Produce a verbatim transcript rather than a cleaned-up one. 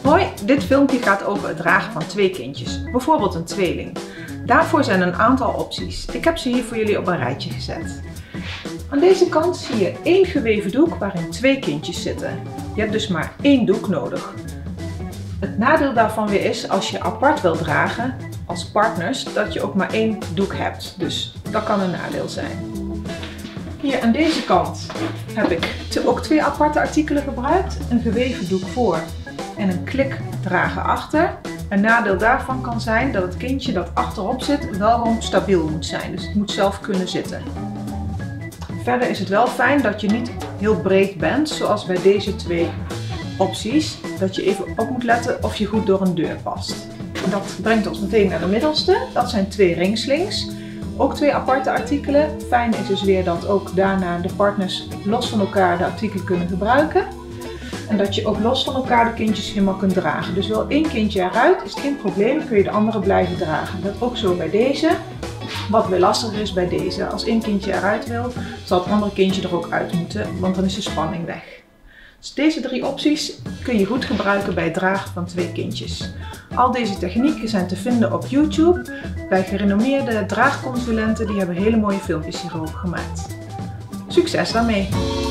Hoi, dit filmpje gaat over het dragen van twee kindjes, bijvoorbeeld een tweeling. Daarvoor zijn een aantal opties. Ik heb ze hier voor jullie op een rijtje gezet. Aan deze kant zie je één geweven doek waarin twee kindjes zitten. Je hebt dus maar één doek nodig. Het nadeel daarvan weer is, als je apart wil dragen als partners, dat je ook maar één doek hebt. Dus dat kan een nadeel zijn. Hier aan deze kant heb ik ook twee aparte artikelen gebruikt. Een geweven doek voor en een klikdrager achter. Een nadeel daarvan kan zijn dat het kindje dat achterop zit wel gewoon stabiel moet zijn. Dus het moet zelf kunnen zitten. Verder is het wel fijn dat je niet heel breed bent, zoals bij deze twee opties. Dat je even op moet letten of je goed door een deur past. Dat brengt ons meteen naar de middelste. Dat zijn twee ringslings. Ook twee aparte artikelen. Fijn is dus weer dat ook daarna de partners los van elkaar de artikelen kunnen gebruiken. En dat je ook los van elkaar de kindjes helemaal kunt dragen. Dus wil één kindje eruit, is het geen probleem, kun je de andere blijven dragen. Dat ook zo bij deze. Wat weer lastiger is bij deze. Als één kindje eruit wil, zal het andere kindje er ook uit moeten, want dan is de spanning weg. Dus deze drie opties kun je goed gebruiken bij het dragen van twee kindjes. Al deze technieken zijn te vinden op YouTube bij gerenommeerde draagconsulenten, die hebben hele mooie filmpjes hierover gemaakt. Succes daarmee!